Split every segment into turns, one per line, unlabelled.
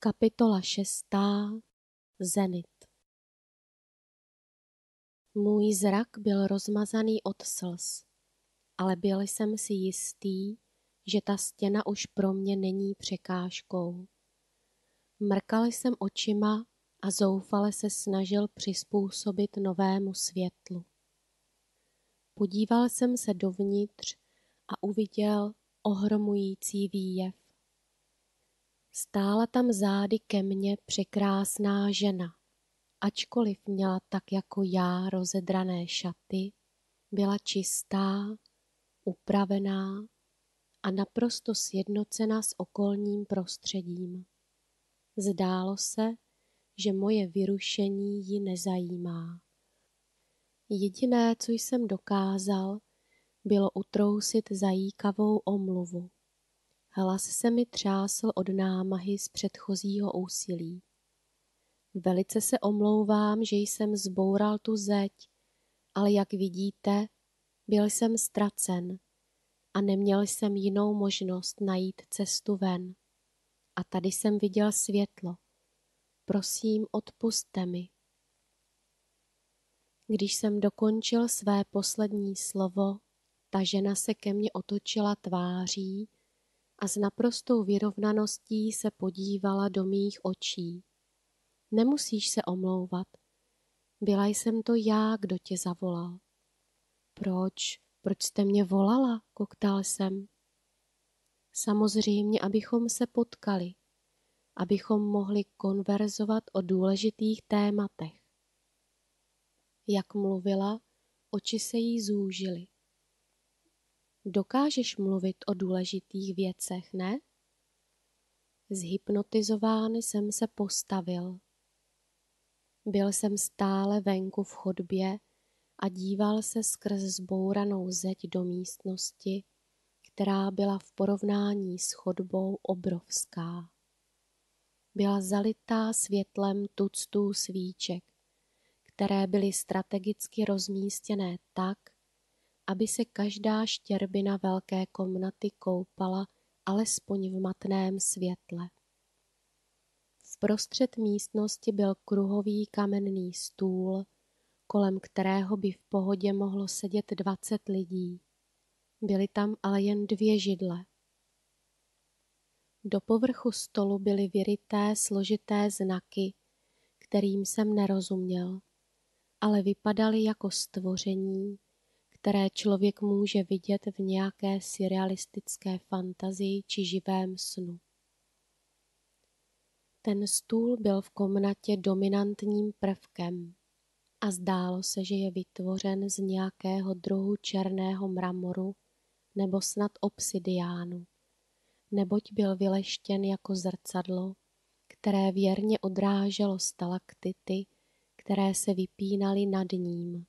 Kapitola 6. Zenit. Můj zrak byl rozmazaný od slz, ale byl jsem si jistý, že ta stěna už pro mě není překážkou. Mrkal jsem očima a zoufale se snažil přizpůsobit novému světlu. Podíval jsem se dovnitř a uviděl ohromující výjev. Stála tam zády ke mně překrásná žena. Ačkoliv měla tak jako já rozedrané šaty, byla čistá, upravená a naprosto sjednocena s okolním prostředím. Zdálo se, že moje vyrušení ji nezajímá. Jediné, co jsem dokázal, bylo utrousit zajíkavou omluvu. Hlas se mi třásl od námahy z předchozího úsilí. Velice se omlouvám, že jsem zboural tu zeď, ale jak vidíte, byl jsem ztracen a neměl jsem jinou možnost najít cestu ven. A tady jsem viděl světlo. Prosím, odpusťte mi. Když jsem dokončil své poslední slovo, ta žena se ke mně otočila tváří a s naprostou vyrovnaností se podívala do mých očí. Nemusíš se omlouvat. Byla jsem to já, kdo tě zavolal. Proč jste mě volala? Koktal jsem. Samozřejmě, abychom se potkali, abychom mohli konverzovat o důležitých tématech. Jak mluvila, oči se jí zúžily. Dokážeš mluvit o důležitých věcech, ne? Zhypnotizován jsem se postavil. Byl jsem stále venku v chodbě a díval se skrz zbouranou zeď do místnosti, která byla v porovnání s chodbou obrovská. Byla zalitá světlem tuctů svíček, které byly strategicky rozmístěné tak, aby se každá štěrbina velké komnaty koupala alespoň v matném světle. Vprostřed místnosti byl kruhový kamenný stůl, kolem kterého by v pohodě mohlo sedět 20 lidí. Byly tam ale jen 2 židle. Do povrchu stolu byly vyryté složité znaky, kterým jsem nerozuměl, ale vypadaly jako stvoření, které člověk může vidět v nějaké surrealistické fantazii či živém snu. Ten stůl byl v komnatě dominantním prvkem a zdálo se, že je vytvořen z nějakého druhu černého mramoru nebo snad obsidiánu, neboť byl vyleštěn jako zrcadlo, které věrně odráželo stalaktity, které se vypínaly nad ním.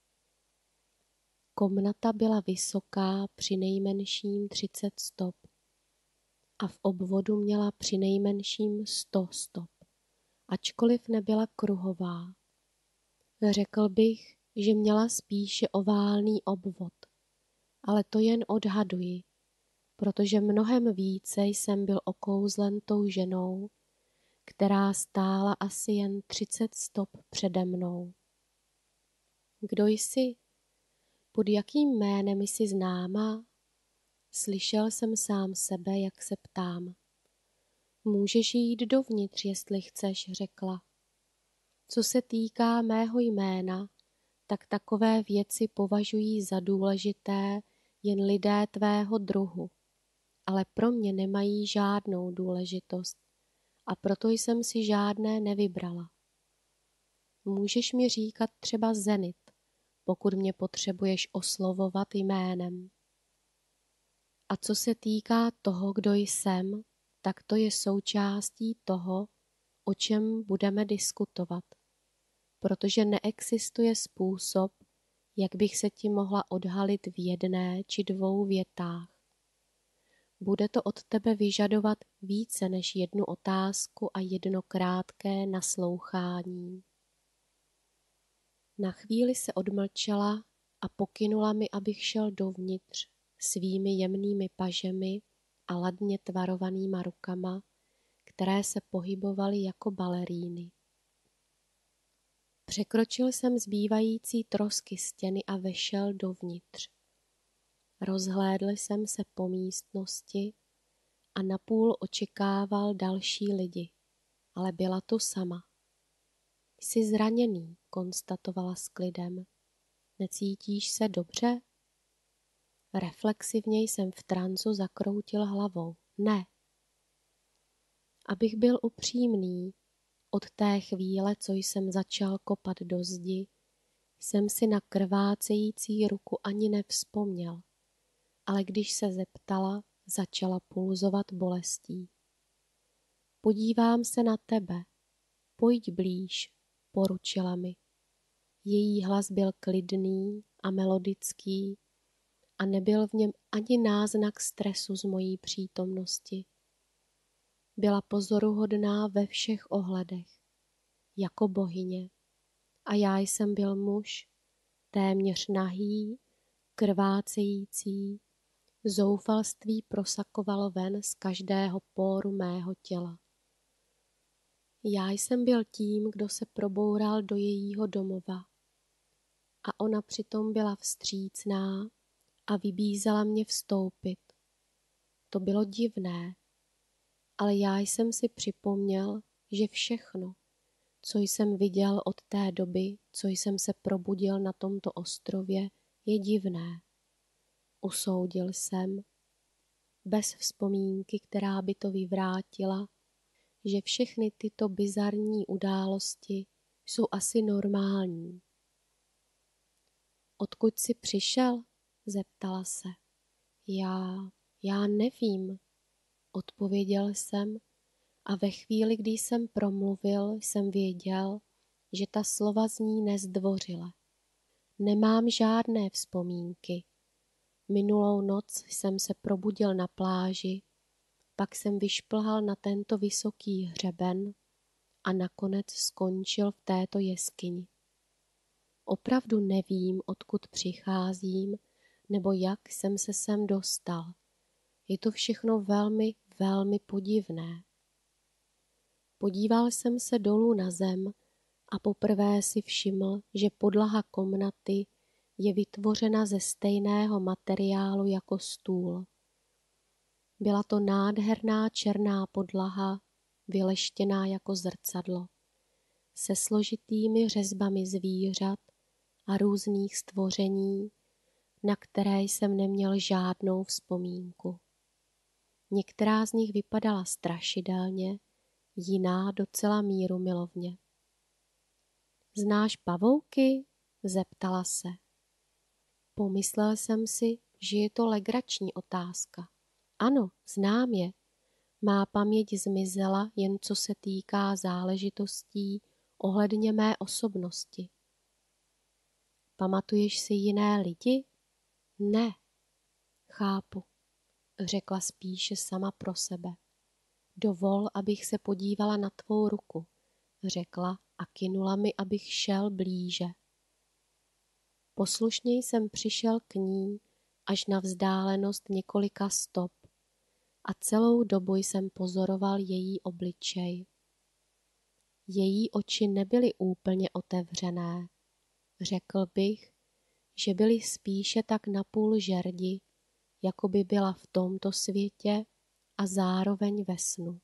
Komnata byla vysoká přinejmenším 30 stop a v obvodu měla přinejmenším 100 stop, ačkoliv nebyla kruhová. Řekl bych, že měla spíše oválný obvod, ale to jen odhaduji, protože mnohem více jsem byl okouzlen tou ženou, která stála asi jen 30 stop přede mnou. Kdo jsi? Pod jakým jménem jsi známá? Slyšel jsem sám sebe, jak se ptám. Můžeš jít dovnitř, jestli chceš, řekla. Co se týká mého jména, tak takové věci považují za důležité jen lidé tvého druhu, ale pro mě nemají žádnou důležitost a proto jsem si žádné nevybrala. Můžeš mi říkat třeba Zenit, pokud mě potřebuješ oslovovat jménem. A co se týká toho, kdo jsem, tak to je součástí toho, o čem budeme diskutovat, protože neexistuje způsob, jak bych se ti mohla odhalit v 1 či 2 větách. Bude to od tebe vyžadovat více než 1 otázku a 1 krátké naslouchání. Na chvíli se odmlčela a pokynula mi, abych šel dovnitř svými jemnými pažemi a ladně tvarovanýma rukama, které se pohybovaly jako baleríny. Překročil jsem zbývající trosky stěny a vešel dovnitř. Rozhlédl jsem se po místnosti a napůl očekával další lidi, ale byla tu sama. Jsi zraněný, konstatovala s klidem. Necítíš se dobře? Reflexivně jsem v transu zakroutil hlavou. Ne. Abych byl upřímný, od té chvíle, co jsem začal kopat do zdi, jsem si na krvácející ruku ani nevzpomněl, ale když se zeptala, začala pulzovat bolestí. Podívám se na tebe, pojď blíž, poručila mi. Její hlas byl klidný a melodický a nebyl v něm ani náznak stresu z mojí přítomnosti. Byla pozoruhodná ve všech ohledech, jako bohyně. A já jsem byl muž, téměř nahý, krvácející, zoufalství prosakovalo ven z každého póru mého těla. Já jsem byl tím, kdo se proboural do jejího domova. A ona přitom byla vstřícná a vybízela mě vstoupit. To bylo divné, ale já jsem si připomněl, že všechno, co jsem viděl od té doby, co jsem se probudil na tomto ostrově, je divné. Usoudil jsem, bez vzpomínky, která by to vyvrátila, že všechny tyto bizarní události jsou asi normální. Odkud jsi přišel? Zeptala se. Já nevím, odpověděl jsem a ve chvíli, kdy jsem promluvil, jsem věděl, že ta slova zní nezdvořile. Nemám žádné vzpomínky. Minulou noc jsem se probudil na pláži, pak jsem vyšplhal na tento vysoký hřeben a nakonec skončil v této jeskyni. Opravdu nevím, odkud přicházím, nebo jak jsem se sem dostal. Je to všechno velmi, velmi podivné. Podíval jsem se dolů na zem a poprvé si všiml, že podlaha komnaty je vytvořena ze stejného materiálu jako stůl. Byla to nádherná černá podlaha, vyleštěná jako zrcadlo, se složitými řezbami zvířat a různých stvoření, na které jsem neměl žádnou vzpomínku. Některá z nich vypadala strašidelně, jiná docela mírumilovně. Znáš pavouky? Zeptala se. Pomyslel jsem si, že je to legrační otázka. Ano, znám je. Má paměť zmizela, jen co se týká záležitostí ohledně mé osobnosti. Pamatuješ si jiné lidi? Ne. Chápu, řekla spíše sama pro sebe. Dovol, abych se podívala na tvou ruku, řekla a kynula mi, abych šel blíže. Poslušně jsem přišel k ní až na vzdálenost několika stop a celou dobu jsem pozoroval její obličej. Její oči nebyly úplně otevřené. Řekl bych, že byly spíše tak napůl žerdi, jako by byla v tomto světě a zároveň ve snu.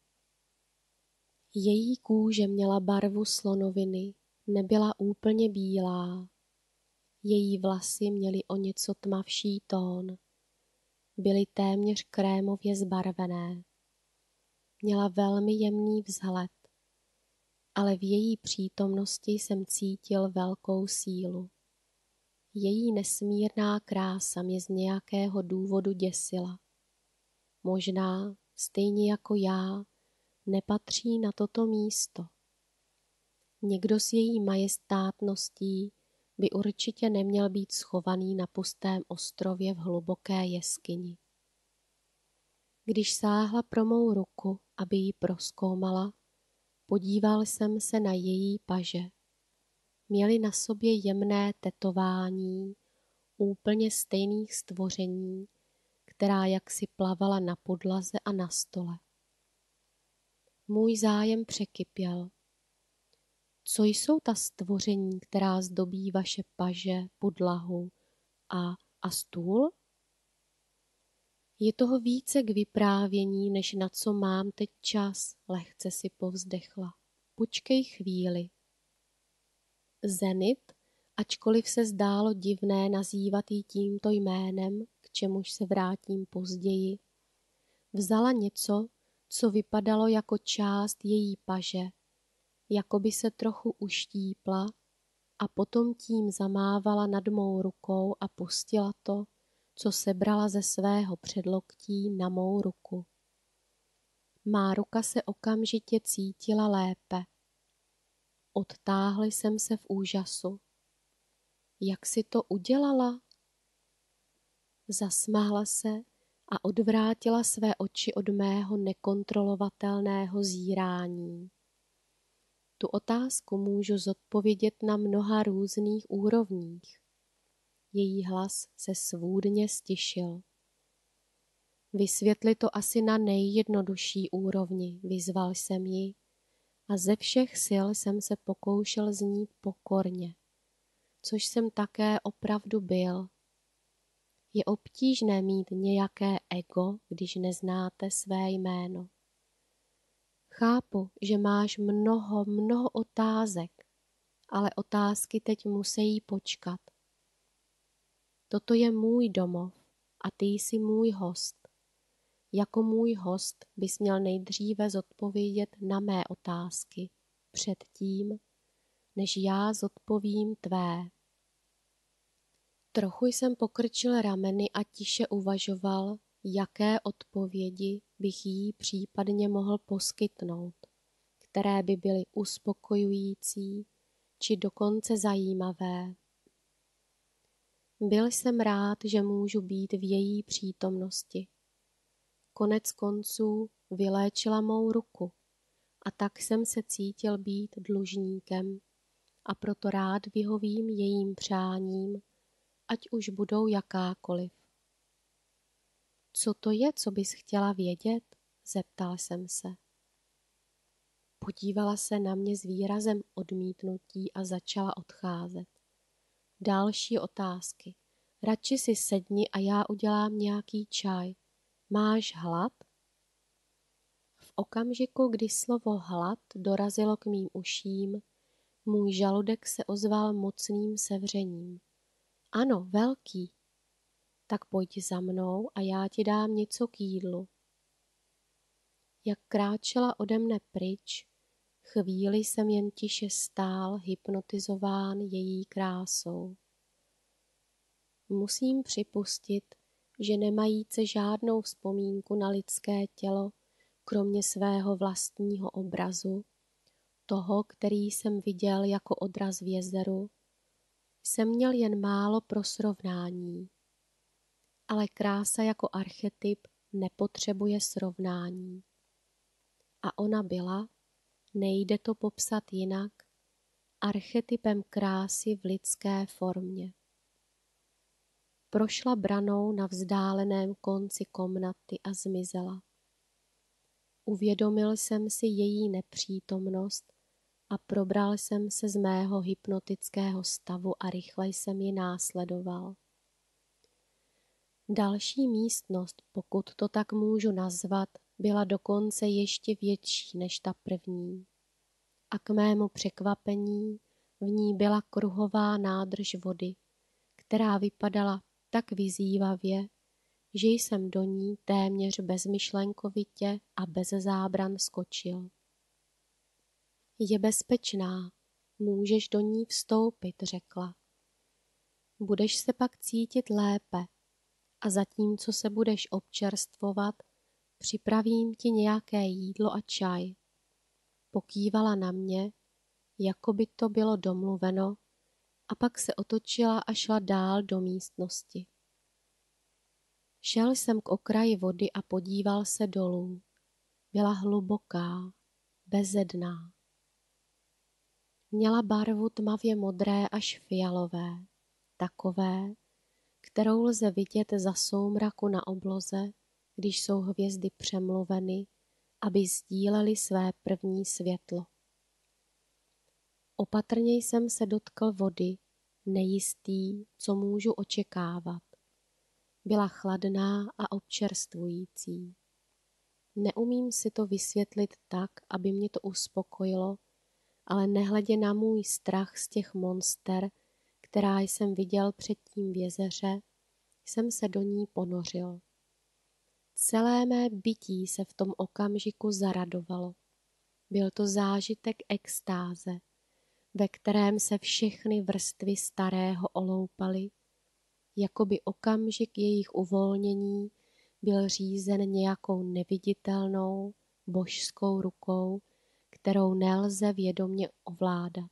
Její kůže měla barvu slonoviny, nebyla úplně bílá. Její vlasy měly o něco tmavší tón. Byly téměř krémově zbarvené. Měla velmi jemný vzhled, ale v její přítomnosti jsem cítil velkou sílu. Její nesmírná krása mě z nějakého důvodu děsila. Možná, stejně jako já, nepatří na toto místo. Někdo s její majestátností by určitě neměl být schovaný na pustém ostrově v hluboké jeskyni. Když sáhla pro mou ruku, aby ji prozkoumala, podíval jsem se na její paže. Měly na sobě jemné tetování úplně stejných stvoření, která jaksi plavala na podlaze a na stole. Můj zájem překypěl. Co jsou ta stvoření, která zdobí vaše paže, podlahu a stůl? Je toho více k vyprávění, než na co mám teď čas, lehce si povzdechla. Počkej chvíli. Zenit, ačkoliv se zdálo divné nazývat ji tímto jménem, k čemuž se vrátím později, vzala něco, co vypadalo jako část její paže, jako by se trochu uštípla a potom tím zamávala nad mou rukou a pustila to, co sebrala ze svého předloktí, na mou ruku. Má ruka se okamžitě cítila lépe. Odtáhl jsem se v úžasu. Jak si to udělala? Zasmála se a odvrátila své oči od mého nekontrolovatelného zírání. Tu otázku můžu zodpovědět na mnoha různých úrovních. Její hlas se svůdně stišil. Vysvětli to asi na nejjednodušší úrovni, vyzval jsem ji a ze všech sil jsem se pokoušel znít pokorně, což jsem také opravdu byl. Je obtížné mít nějaké ego, když neznáte své jméno. Chápu, že máš mnoho otázek, ale otázky teď musí počkat. Toto je můj domov a ty jsi můj host. Jako můj host bys měl nejdříve zodpovědět na mé otázky, předtím, než já zodpovím tvé. Trochu jsem pokrčil rameny a tiše uvažoval, jaké odpovědi bych jí případně mohl poskytnout, které by byly uspokojující či dokonce zajímavé. Byl jsem rád, že můžu být v její přítomnosti. Konec konců vyléčila mou ruku a tak jsem se cítil být dlužníkem a proto rád vyhovím jejím přáním, ať už budou jakákoliv. Co to je, co bys chtěla vědět? Zeptal jsem se. Podívala se na mě s výrazem odmítnutí a začala odcházet. Další otázky. Radši si sedni a já udělám nějaký čaj. Máš hlad? V okamžiku, kdy slovo hlad dorazilo k mým uším, můj žaludek se ozval mocným sevřením. Ano, velký. Tak pojď za mnou a já ti dám něco k jídlu. Jak kráčela ode mne pryč, chvíli jsem jen tiše stál, hypnotizován její krásou. Musím připustit, že nemajíce žádnou vzpomínku na lidské tělo, kromě svého vlastního obrazu, toho, který jsem viděl jako odraz v jezeru, jsem měl jen málo pro srovnání. Ale krása jako archetyp nepotřebuje srovnání. A ona byla, nejde to popsat jinak, archetypem krásy v lidské formě. Prošla branou na vzdáleném konci komnaty a zmizela. Uvědomil jsem si její nepřítomnost a probral jsem se z mého hypnotického stavu a rychle jsem ji následoval. Další místnost, pokud to tak můžu nazvat, byla dokonce ještě větší než ta první. A k mému překvapení v ní byla kruhová nádrž vody, která vypadala tak vyzývavě, že jsem do ní téměř bezmyšlenkovitě a bez zábran skočil. Je bezpečná, můžeš do ní vstoupit, řekla. Budeš se pak cítit lépe a zatímco se budeš občerstvovat, připravím ti nějaké jídlo a čaj. Pokývala na mě, jako by to bylo domluveno, a pak se otočila a šla dál do místnosti. Šel jsem k okraji vody a podíval se dolů. Byla hluboká, bezedná. Měla barvu tmavě modré až fialové, takové, kterou lze vidět za soumraku na obloze, když jsou hvězdy přemluveny aby sdíleli své první světlo. Opatrně jsem se dotkl vody, nejistý, co můžu očekávat. Byla chladná a občerstvující. Neumím si to vysvětlit tak, aby mě to uspokojilo, ale nehledě na můj strach z těch monster, která jsem viděl předtím v jezeře, jsem se do ní ponořil. Celé mé bytí se v tom okamžiku zaradovalo. Byl to zážitek extáze, ve kterém se všechny vrstvy starého oloupaly, jako by okamžik jejich uvolnění byl řízen nějakou neviditelnou, božskou rukou, kterou nelze vědomě ovládat.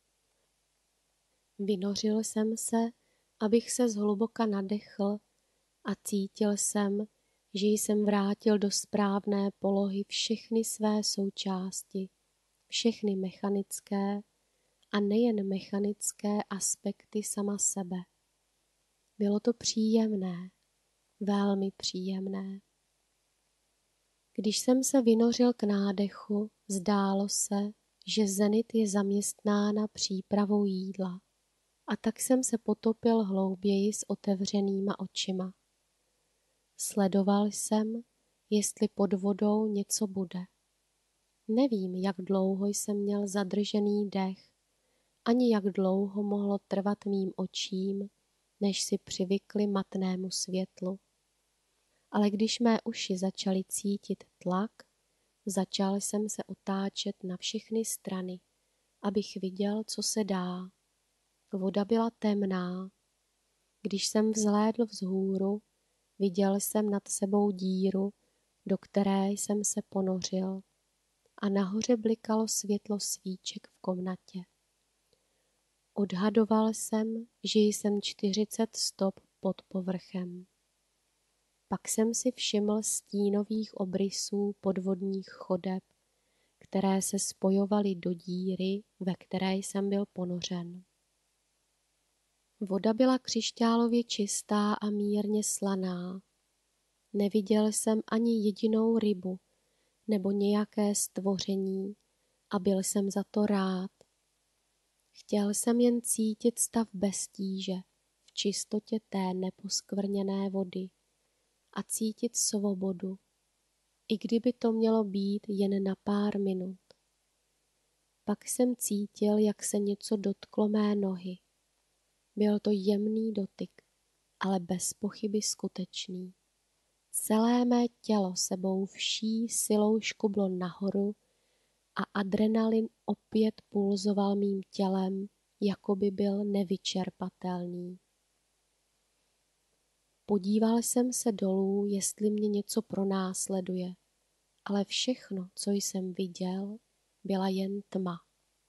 Vynořil jsem se, abych se zhluboka nadechl a cítil jsem, že jsem vrátil do správné polohy všechny své součásti, všechny mechanické a nejen mechanické aspekty sama sebe. Bylo to příjemné, velmi příjemné. Když jsem se vynořil k nádechu, zdálo se, že Zenit je zaměstnána přípravou jídla, a tak jsem se potopil hlouběji s otevřenýma očima. Sledoval jsem, jestli pod vodou něco bude. Nevím, jak dlouho jsem měl zadržený dech, ani jak dlouho mohlo trvat mým očím, než si přivykli matnému světlu. Ale když mé uši začaly cítit tlak, začal jsem se otáčet na všechny strany, abych viděl, co se dá. Voda byla temná. Když jsem vzhlédl vzhůru, viděl jsem nad sebou díru, do které jsem se ponořil, a nahoře blikalo světlo svíček v komnatě. Odhadoval jsem, že jsem 40 stop pod povrchem. Pak jsem si všiml stínových obrysů podvodních chodeb, které se spojovaly do díry, ve které jsem byl ponořen. Voda byla křišťálově čistá a mírně slaná. Neviděl jsem ani jedinou rybu nebo nějaké stvoření a byl jsem za to rád. Chtěl jsem jen cítit stav bez tíže v čistotě té neposkvrněné vody a cítit svobodu, i kdyby to mělo být jen na pár minut. Pak jsem cítil, jak se něco dotklo mé nohy. Byl to jemný dotyk, ale bez pochyby skutečný. Celé mé tělo sebou vší silou škublo nahoru a adrenalin opět pulzoval mým tělem, jako by byl nevyčerpatelný. Podíval jsem se dolů, jestli mě něco pronásleduje, ale všechno, co jsem viděl, byla jen tma.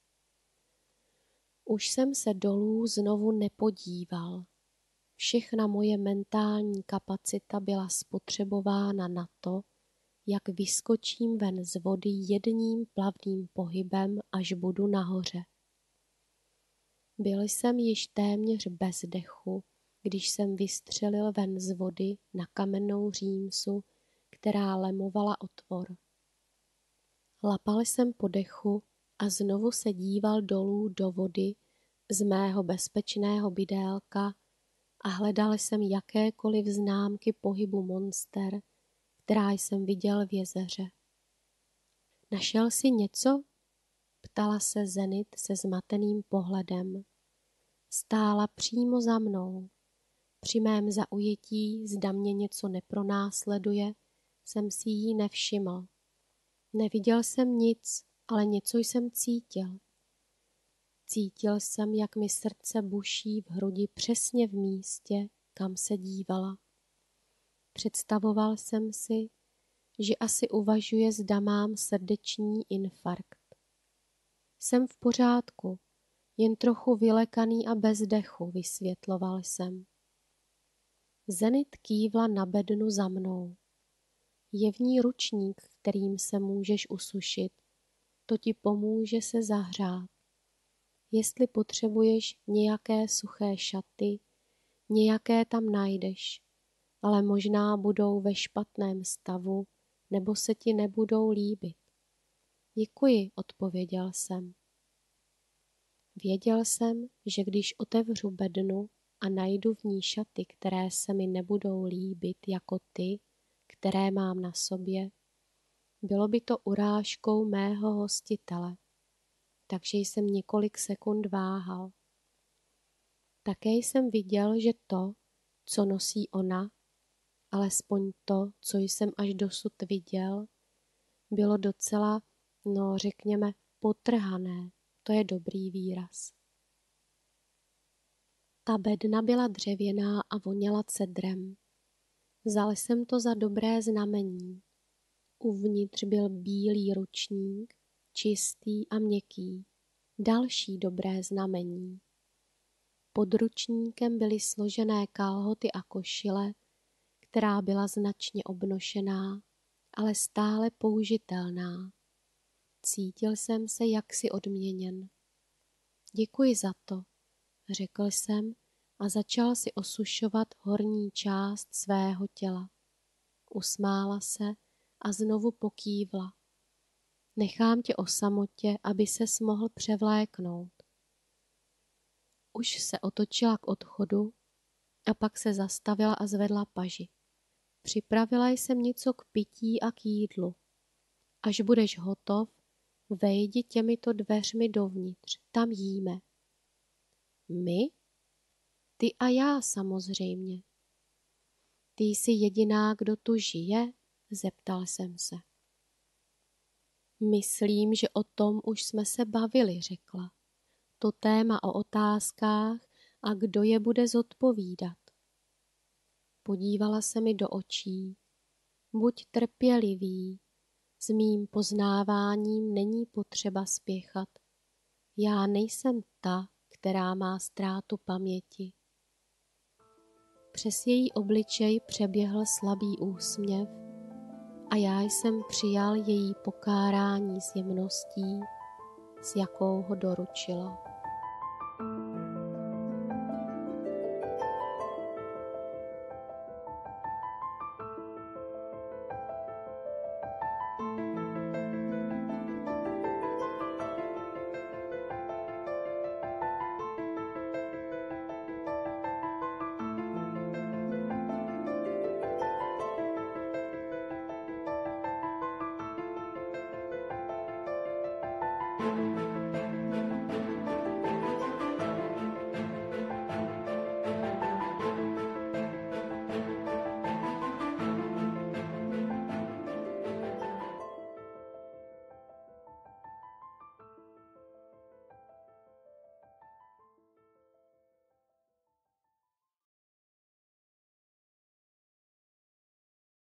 Už jsem se dolů znovu nepodíval. Všechna moje mentální kapacita byla spotřebována na to, jak vyskočím ven z vody jedním plavným pohybem, až budu nahoře. Byl jsem již téměř bez dechu, když jsem vystřelil ven z vody na kamennou římsu, která lemovala otvor. Lapal jsem po dechu a znovu se díval dolů do vody z mého bezpečného bydélka a hledal jsem jakékoliv známky pohybu monster, která jsem viděl v jezeře. Našel jsi něco? Ptala se Zenit se zmateným pohledem. Stála přímo za mnou. Při mém zaujetí, zda mě něco nepronásleduje, jsem si jí nevšiml. Neviděl jsem nic, ale něco jsem cítil. Cítil jsem, jak mi srdce buší v hrudi přesně v místě, kam se dívala. Představoval jsem si, že asi uvažuje, zda mám srdeční infarkt. Jsem v pořádku, jen trochu vylekaný a bez dechu, vysvětloval jsem. Zenit kývla na bednu za mnou. Je v ní ručník, kterým se můžeš usušit. To ti pomůže se zahřát. Jestli potřebuješ nějaké suché šaty, nějaké tam najdeš, ale možná budou ve špatném stavu nebo se ti nebudou líbit. Děkuji, odpověděl jsem. Věděl jsem, že když otevřu bednu a najdu v ní šaty, které se mi nebudou líbit jako ty, které mám na sobě, bylo by to urážkou mého hostitele, takže jsem několik sekund váhal. Také jsem viděl, že to, co nosí ona, alespoň to, co jsem až dosud viděl, bylo docela, řekněme, potrhané. To je dobrý výraz. Ta bedna byla dřevěná a voněla cedrem. Vzal jsem to za dobré znamení. Uvnitř byl bílý ručník, čistý a měkký. Další dobré znamení. Pod ručníkem byly složené kalhoty a košile, která byla značně obnošená, ale stále použitelná. Cítil jsem se jaksi odměněn. Děkuji za to, řekl jsem a začal si osušovat horní část svého těla. Usmála se a znovu pokývla. Nechám tě o samotě, aby ses mohl převléknout. Už se otočila k odchodu a pak se zastavila a zvedla paži. Připravila jsem něco k pití a k jídlu. Až budeš hotov, vejdi těmito dveřmi dovnitř, tam jíme. My? Ty a já samozřejmě. Ty jsi jediná, kdo tu žije? Zeptal jsem se. Myslím, že o tom už jsme se bavili, řekla. To téma o otázkách a kdo je bude zodpovídat. Podívala se mi do očí. Buď trpělivý, s mým poznáváním není potřeba spěchat. Já nejsem ta, která má ztrátu paměti. Přes její obličej přeběhl slabý úsměv a já jsem přijal její pokárání s jemností, s jakou ho doručila.